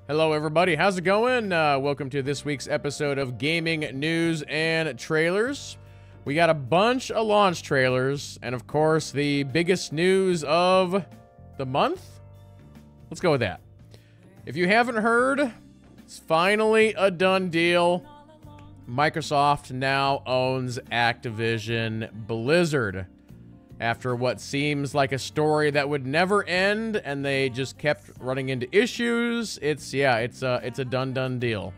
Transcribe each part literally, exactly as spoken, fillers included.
Hello, everybody. How's it going? Uh, welcome to this week's episode of Gaming News and Trailers. We got a bunch of launch trailers, and of course, the biggest news of the month? Let's go with that. If you haven't heard, it's finally a done deal. Microsoft now owns Activision Blizzard. After what seems like a story that would never end, and they just kept running into issues, it's, yeah, it's a, it's a done, done deal.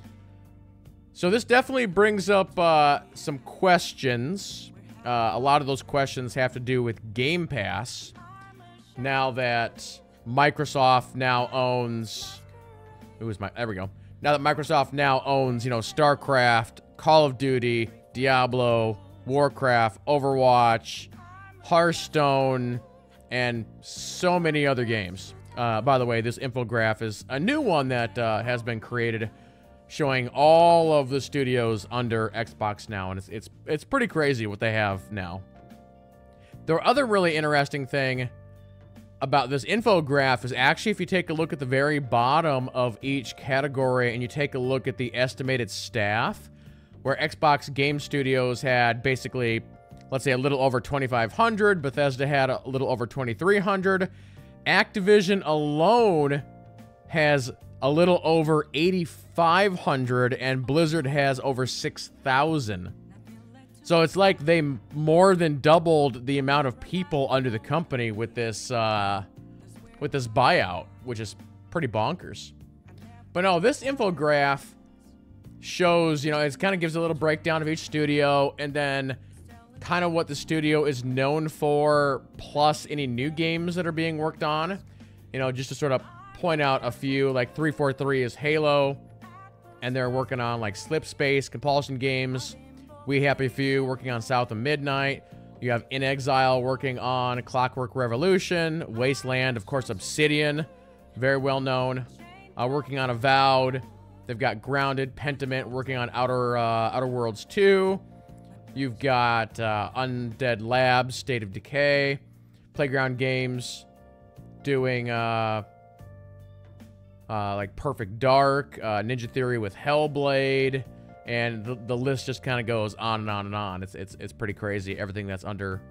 So this definitely brings up uh, some questions. Uh, a lot of those questions have to do with Game Pass. Now that Microsoft now owns... Who is my... There we go. Now that Microsoft now owns, you know, StarCraft, Call of Duty, Diablo, Warcraft, Overwatch... Hearthstone, and so many other games. Uh, by the way, this infograph is a new one that uh, has been created, showing all of the studios under Xbox now, and it's it's it's pretty crazy what they have now. The other really interesting thing about this infograph is actually if you take a look at the very bottom of each category and you take a look at the estimated staff, where Xbox Game Studios had basically, let's say, a little over twenty-five hundred. Bethesda had a little over twenty-three hundred. Activision alone has a little over eighty-five hundred, and Blizzard has over six thousand. So it's like they more than doubled the amount of people under the company with this, uh, with this buyout, which is pretty bonkers. But no, this infograph shows, you know, it kind of gives a little breakdown of each studio, and then kind of what the studio is known for, plus any new games that are being worked on. You know, just to sort of point out a few, like three forty-three is Halo, and they're working on like Slip Space, Compulsion Games, We Happy Few working on South of Midnight. You have In Exile working on Clockwork Revolution, Wasteland, of course, Obsidian, very well known, uh, working on Avowed. They've got Grounded, Pentiment working on Outer uh, Outer Worlds two. You've got uh, Undead Labs, State of Decay, Playground Games doing uh, uh, like Perfect Dark, uh, Ninja Theory with Hellblade, and the, the list just kind of goes on and on and on. It's, it's, it's pretty crazy, everything that's under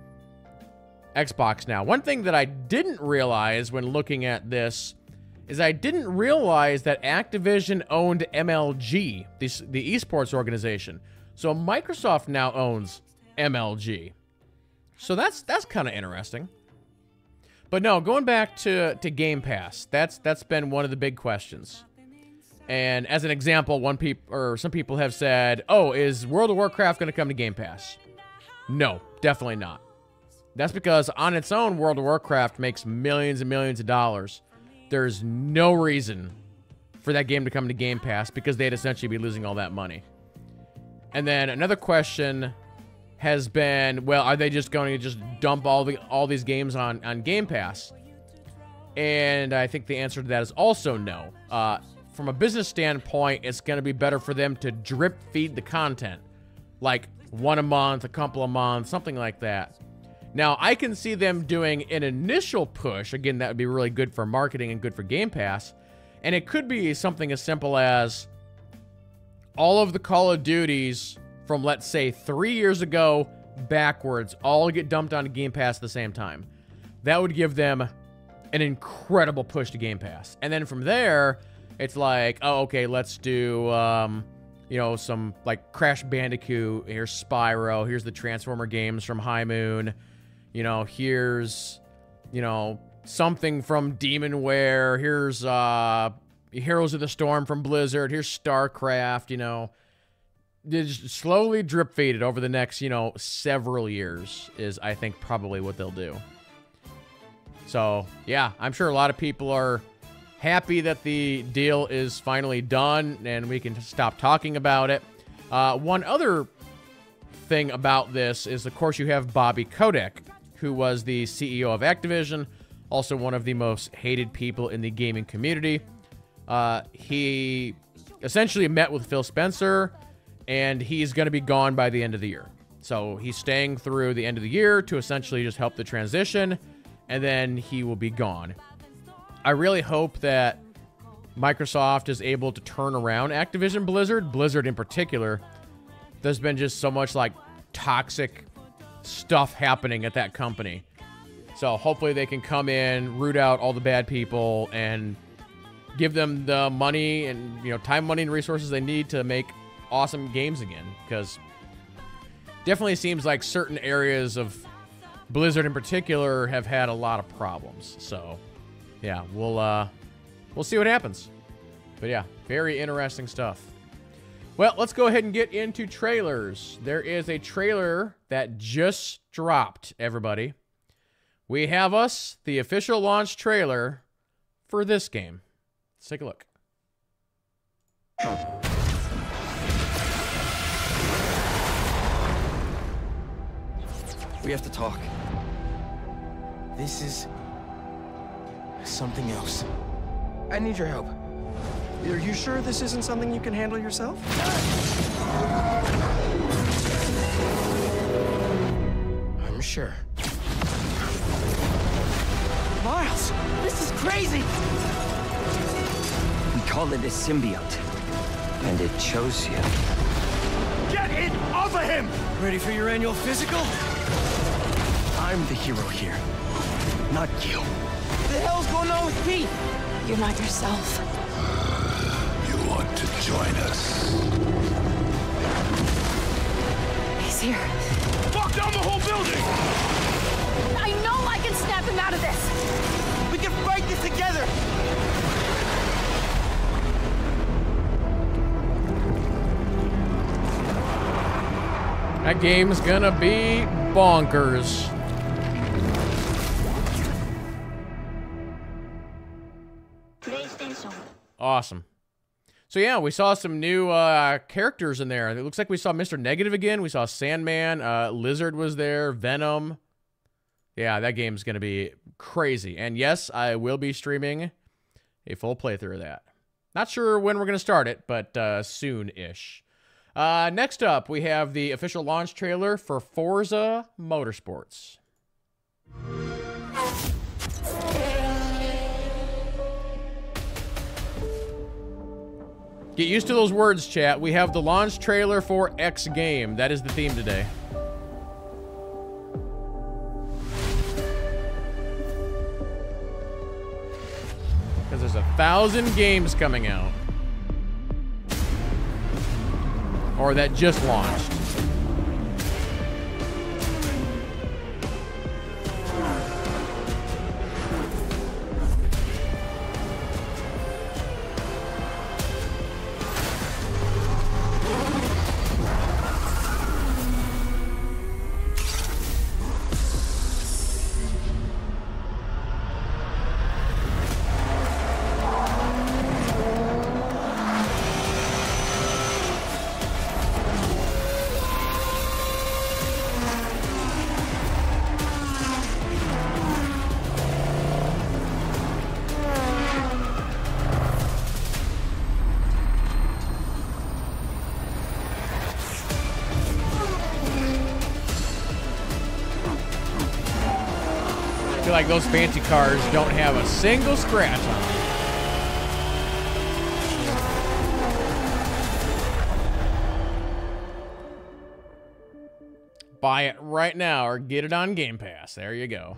Xbox now. One thing that I didn't realize when looking at this is I didn't realize that Activision owned M L G, the, the esports organization. So Microsoft now owns M L G. So that's that's kind of interesting. But no, going back to, to Game Pass, that's that's been one of the big questions. And as an example, one peop or some people have said, "Oh, is World of Warcraft going to come to Game Pass?" No, definitely not. That's because on its own, World of Warcraft makes millions and millions of dollars. There's no reason for that game to come to Game Pass because they'd essentially be losing all that money. And then another question has been, well, are they just going to just dump all the all these games on, on Game Pass? And I think the answer to that is also no. Uh, from a business standpoint, it's going to be better for them to drip feed the content. Like one a month, a couple a month, something like that. Now, I can see them doing an initial push. Again, that would be really good for marketing and good for Game Pass. And it could be something as simple as all of the Call of Duties from, let's say, three years ago backwards all get dumped onto Game Pass at the same time. That would give them an incredible push to Game Pass. And then from there, it's like, oh, okay, let's do, um, you know, some, like, Crash Bandicoot. Here's Spyro. Here's the Transformer games from High Moon. You know, here's, you know, something from Demonware. Here's, uh... Heroes of the Storm from Blizzard. Here's StarCraft, you know. Just slowly drip feed it over the next, you know, several years is, I think, probably what they'll do. So, yeah, I'm sure a lot of people are happy that the deal is finally done and we can stop talking about it. Uh, one other thing about this is, of course, you have Bobby Kotick, who was the C E O of Activision, also one of the most hated people in the gaming community. Uh, he essentially met with Phil Spencer, and he's going to be gone by the end of the year. So he's staying through the end of the year to essentially just help the transition, and then he will be gone. I really hope that Microsoft is able to turn around Activision Blizzard, Blizzard in particular, there's been just so much like toxic stuff happening at that company. So hopefully they can come in, root out all the bad people, and give them the money and, you know, time, money, and resources they need to make awesome games again. Because definitely seems like certain areas of Blizzard in particular have had a lot of problems. So yeah, we'll uh, we'll see what happens. But yeah, very interesting stuff. Well, let's go ahead and get into trailers. There is a trailer that just dropped, everybody. We have us, the official launch trailer for this game. Let's take a look. We have to talk. This is something else. I need your help. Are you sure this isn't something you can handle yourself? I'm sure. Miles, this is crazy! We call it a symbiote, and it chose you. Get it off of him! Ready for your annual physical? I'm the hero here, not you. What the hell's going on with Pete? You're not yourself. You want to join us? He's here. Fuck down the whole building! I know I can snap him out of this! We can fight this together! That game's gonna be bonkers. PlayStation. Awesome. So yeah, we saw some new uh, characters in there. It looks like we saw Mister Negative again. We saw Sandman. Uh, Lizard was there. Venom. Yeah, that game's going to be crazy. And yes, I will be streaming a full playthrough of that. Not sure when we're going to start it, but uh, soon-ish. Uh, next up, we have the official launch trailer for Forza Motorsports. Get used to those words, chat. We have the launch trailer for X game. That is the theme today. Because there's a thousand games coming out. Or that just launched. Like those fancy cars don't have a single scratch on them. Buy it right now or get it on Game Pass. There you go.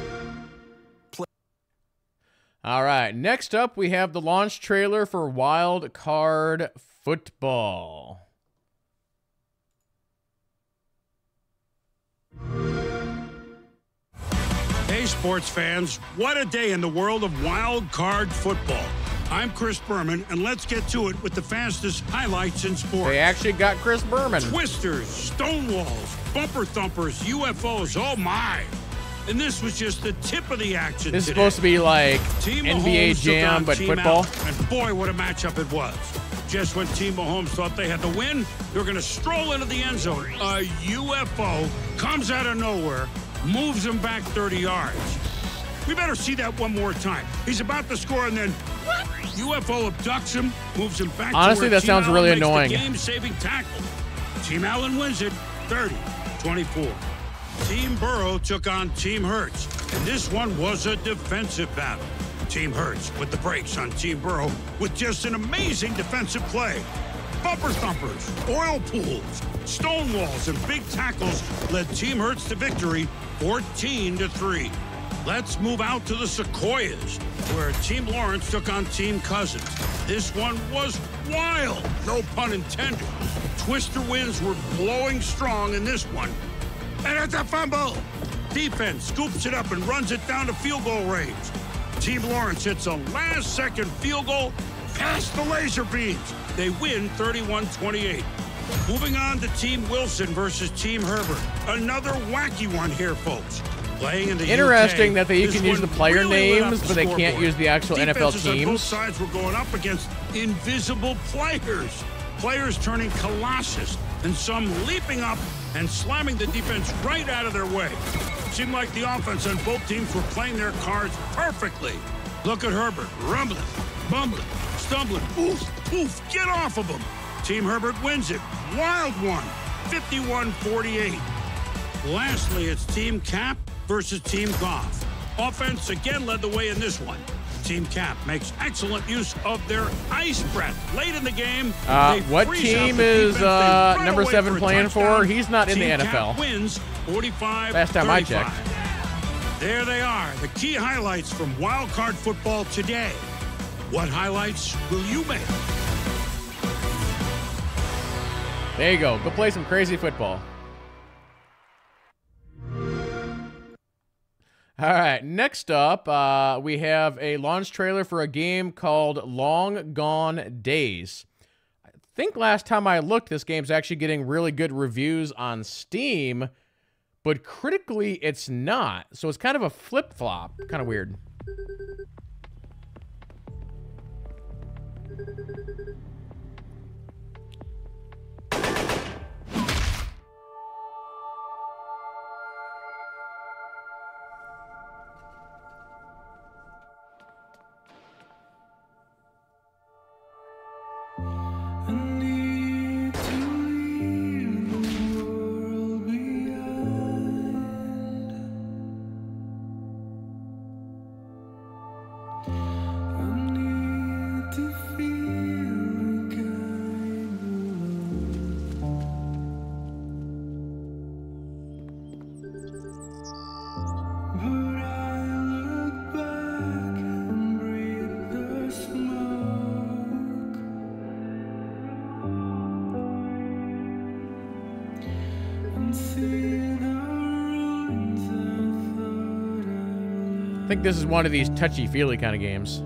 All right, next up we have the launch trailer for Wild Card Football. Hey, sports fans, what a day in the world of wild card football. I'm Chris Berman, and let's get to it with the fastest highlights in sports. They actually got Chris Berman. Twisters, stonewalls, bumper thumpers, U F Os, oh my. And this was just the tip of the action This is today. supposed to be like Team N B A Mahomes Jam, took on but Team football. Allen, and boy, what a matchup it was. Just when Team Mahomes thought they had the win, they were going to stroll into the end zone. A U F O comes out of nowhere, moves him back thirty yards. We better see that one more time. He's about to score, and then what? U F O abducts him, moves him back Honestly, to where that Team sounds Allen really makes annoying. the game-saving tackle. Team Allen wins it, thirty twenty-four. Team Burrow took on Team Hurts, and this one was a defensive battle. Team Hurts with the brakes on Team Burrow with just an amazing defensive play. Bumper thumpers, oil pools, stone walls, and big tackles led Team Hurts to victory fourteen to three. Let's move out to the Sequoias, where Team Lawrence took on Team Cousins. This one was wild, no pun intended. Twister winds were blowing strong in this one. And it's a fumble! Defense scoops it up and runs it down to field goal range. Team Lawrence hits a last-second field goal past the laser beams. They win thirty-one twenty-eight. Moving on to Team Wilson versus Team Herbert. Another wacky one here, folks. Playing in the Interesting U K, that they can use the player really names, but they can't use the actual N F L Defenses on both teams. sides were going up against invisible players. Players turning colossus, and some leaping up and slamming the defense right out of their way. Seemed like the offense on both teams were playing their cards perfectly. Look at Herbert, rumbling, bumbling, stumbling. Oof, poof, get off of him. Team Herbert wins it. Wild one, fifty-one forty-eight. Lastly, it's Team Cap versus Team Goff. Offense again led the way in this one. Team Cap makes excellent use of their ice breath late in the game. Uh, what team is uh, number seven playing for? He's not in the N F L. Team Cap wins forty-five Last time I checked. There they are, the key highlights from Wild Card Football today. What highlights will you make? There you go. Go play some crazy football. All right, next up, uh, we have a launch trailer for a game called Long Gone Days. I think last time I looked, this game's actually getting really good reviews on Steam, but critically it's not. So it's kind of a flip-flop. Kind of weird. I think this is one of these touchy-feely kind of games.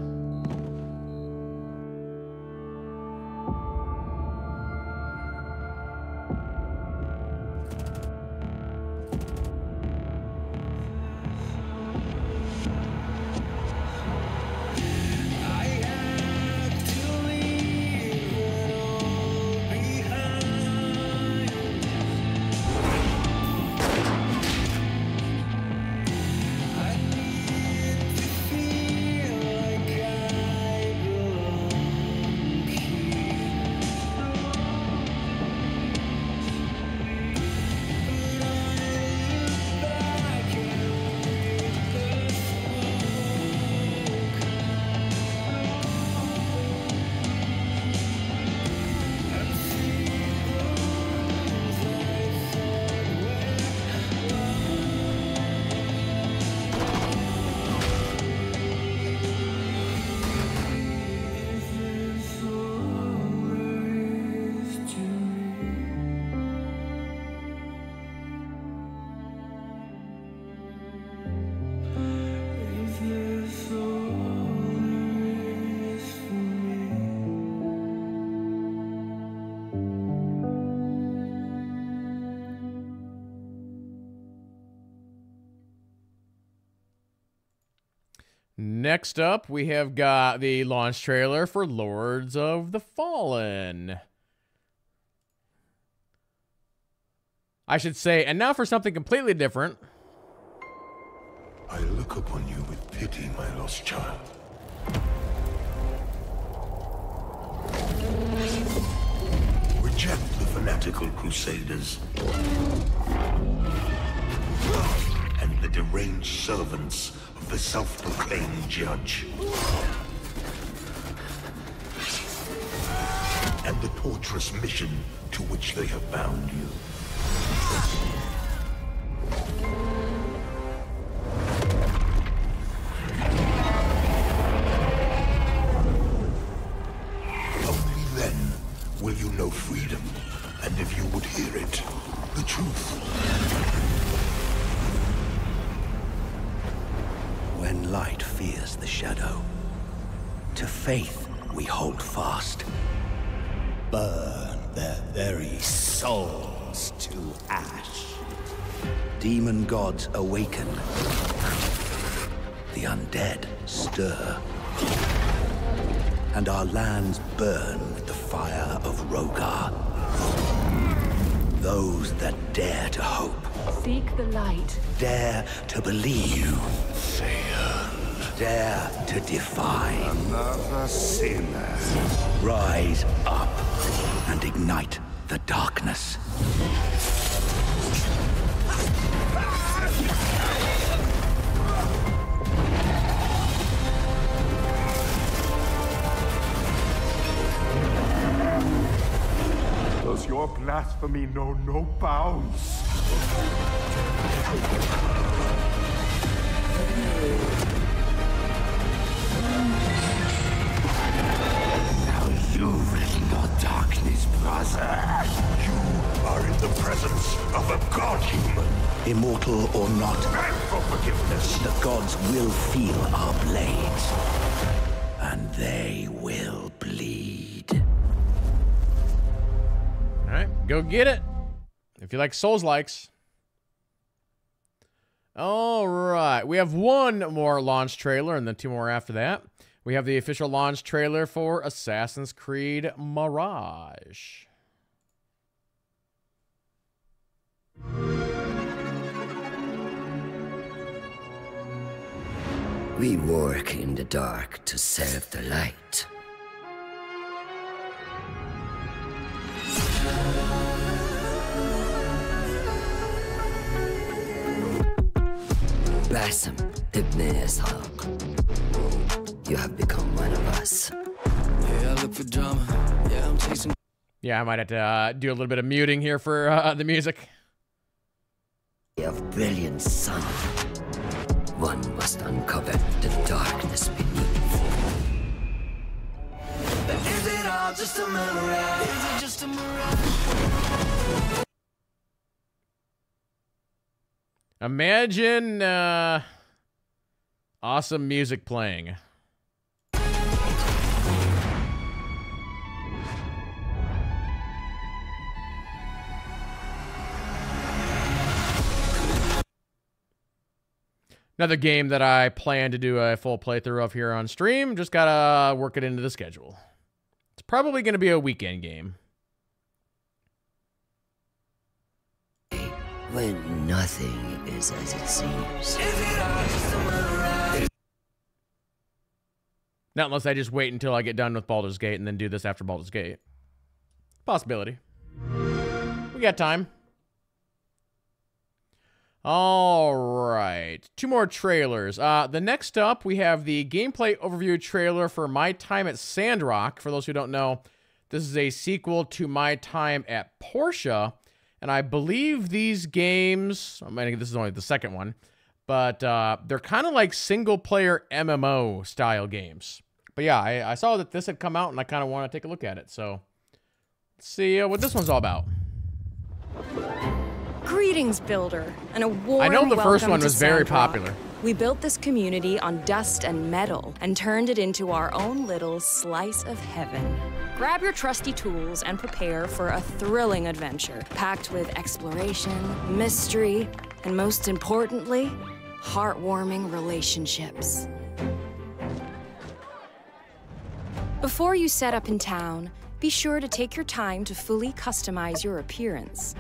Next up, we have got the launch trailer for Lords of the Fallen. I should say, and now for something completely different. I look upon you with pity, my lost child. Reject the fanatical crusaders and the deranged servants of the self-proclaimed judge. And the torturous mission to which they have bound you. Only then will you know freedom, and if you would hear it, the truth. When light fears the shadow, to faith we hold fast. Burn their very souls to ash. Demon gods awaken. The undead stir. And our lands burn with the fire of Rogar. Those that dare to hope. Seek the light. Dare to believe. Dare to defy. Another sinner. Rise up and ignite the darkness. Does your blasphemy know no bounds? You will know darkness, brother. You are in the presence of a god-human. Immortal or not, Beg for forgiveness. the gods will feel our blades. And they will bleed. All right, go get it. If you like Souls likes. All right, we have one more launch trailer and then two more after that. We have the official launch trailer for Assassin's Creed Mirage. We work in the dark to serve the light. Basim Ibn Ishaq, you have become one of us. Yeah, I look for drama. Yeah, I'm chasing. Yeah, I might have to uh, do a little bit of muting here for uh, the music. Of brilliant sun, one must uncover the darkness beneath. Is it all just a mirage? Is it just a mirage? Imagine uh, awesome music playing. Another game that I plan to do a full playthrough of here on stream. Just gotta work it into the schedule. It's probably gonna be a weekend game. When nothing is as it seems. Not unless I just wait until I get done with Baldur's Gate and then do this after Baldur's Gate. Possibility. We got time. All right. Two more trailers. Uh, the next up, we have the gameplay overview trailer for My Time at Sandrock. For those who don't know, this is a sequel to My Time at Portia. And I believe these games, I mean, this is only the second one, but uh, they're kind of like single-player M M O style games. But yeah, I, I saw that this had come out, and I kind of want to take a look at it. So let's see uh, what this one's all about. Greetings, Builder, and a warm I know the first welcome one to was very Sandrock. popular. We built this community on dust and metal and turned it into our own little slice of heaven. Grab your trusty tools and prepare for a thrilling adventure packed with exploration, mystery, and most importantly, heartwarming relationships. Before you set up in town, be sure to take your time to fully customize your appearance.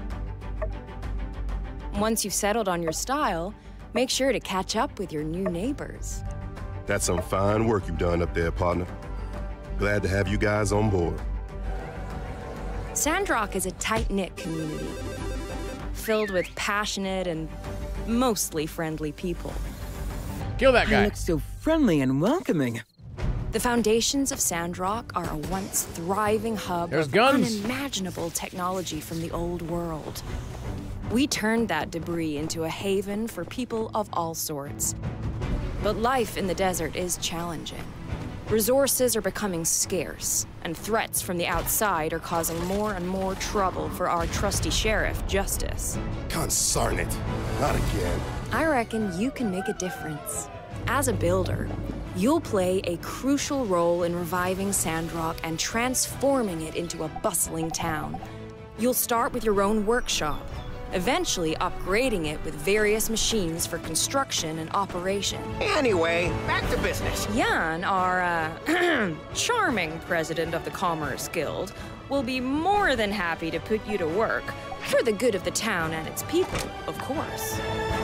Once you've settled on your style, make sure to catch up with your new neighbors. That's some fine work you've done up there, partner. Glad to have you guys on board. Sandrock is a tight-knit community, filled with passionate and mostly friendly people. Kill that guy. He looks so friendly and welcoming. The foundations of Sandrock are a once thriving hub There's of guns. unimaginable technology from the old world. We turned that debris into a haven for people of all sorts. But life in the desert is challenging. Resources are becoming scarce, and threats from the outside are causing more and more trouble for our trusty sheriff, Justice. Consarn it. Not again. I reckon you can make a difference. As a builder, you'll play a crucial role in reviving Sandrock and transforming it into a bustling town. You'll start with your own workshop, eventually upgrading it with various machines for construction and operation. Anyway, back to business. Jan, our uh, charming president of the Commerce Guild, will be more than happy to put you to work, for the good of the town and its people, of course.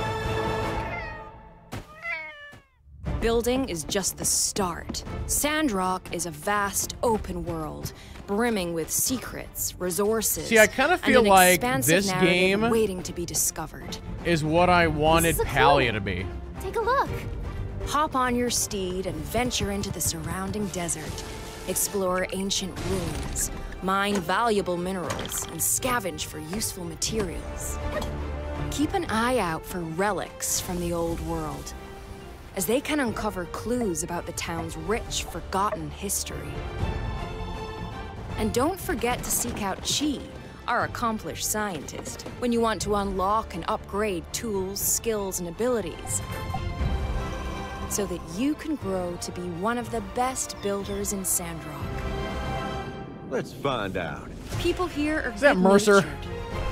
Building is just the start. Sandrock is a vast open world, brimming with secrets, resources. See, I kind of feel and an like expansive this narrative game waiting to be discovered. is what I wanted Palia to be. Take a look. Hop on your steed and venture into the surrounding desert. Explore ancient ruins, mine valuable minerals, and scavenge for useful materials. Keep an eye out for relics from the old world, as they can uncover clues about the town's rich, forgotten history. And don't forget to seek out Chi, our accomplished scientist, when you want to unlock and upgrade tools, skills, and abilities, so that you can grow to be one of the best builders in Sandrock. Let's find out. People here are Is that Mercer? good-natured,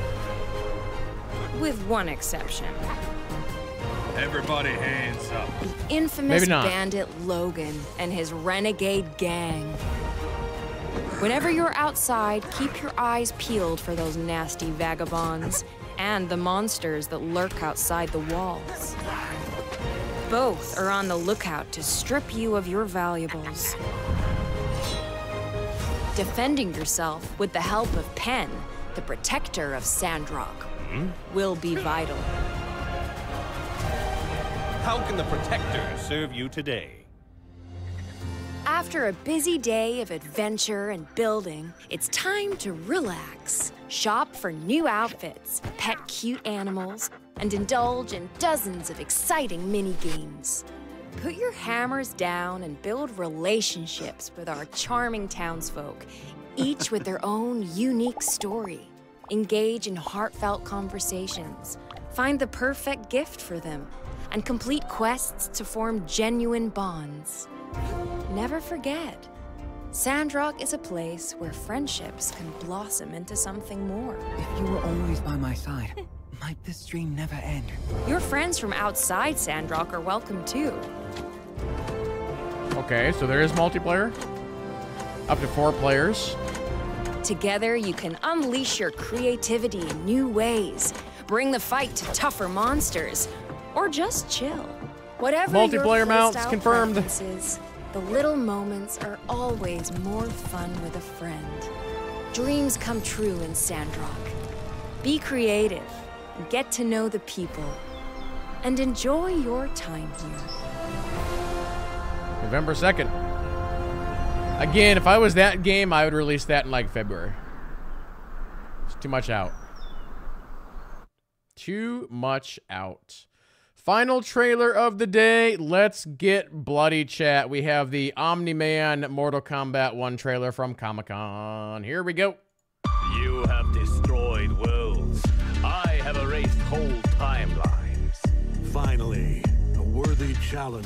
with one exception. Everybody hands up. The infamous Maybe not. bandit Logan and his renegade gang. Whenever you're outside, keep your eyes peeled for those nasty vagabonds and the monsters that lurk outside the walls. Both are on the lookout to strip you of your valuables. Defending yourself with the help of Penn, the protector of Sandrock, Hmm? will be vital. How can the Protector serve you today? After a busy day of adventure and building, it's time to relax, shop for new outfits, pet cute animals, and indulge in dozens of exciting mini-games. Put your hammers down and build relationships with our charming townsfolk, each with their own unique story. Engage in heartfelt conversations, find the perfect gift for them, and complete quests to form genuine bonds. Never forget, Sandrock is a place where friendships can blossom into something more. If you were always by my side, might this dream never end? Your friends from outside Sandrock are welcome too. Okay, so there is multiplayer. Up to four players. Together, you can unleash your creativity in new ways, bring the fight to tougher monsters, or just chill. Whatever Multiplayer your mounts playstyle confirmed. preferences, the little moments are always more fun with a friend. Dreams come true in Sandrock. Be creative, get to know the people, and enjoy your time here. November second. Again, if I was that game, I would release that in like February. It's too much out. Too much out. Final trailer of the day. Let's get bloody, chat. We have the Omni-Man Mortal Kombat one trailer from Comic-Con. Here we go. You have destroyed worlds. I have erased whole timelines. Finally, a worthy challenge.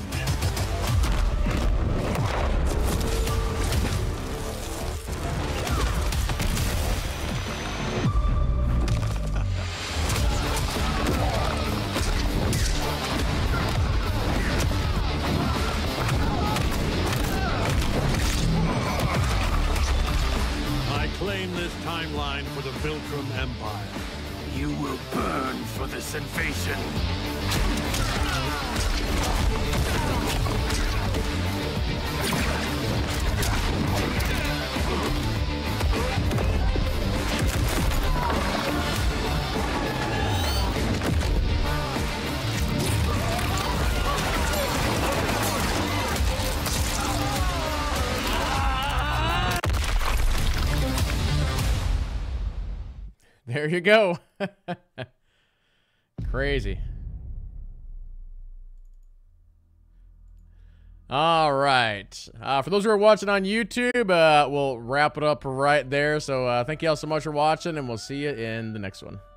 I claim this timeline for the Viltrum Empire. You will burn for this invasion. There you go. Crazy. All right. Uh, for those who are watching on YouTube, uh, we'll wrap it up right there. So uh, thank you all so much for watching, and we'll see you in the next one.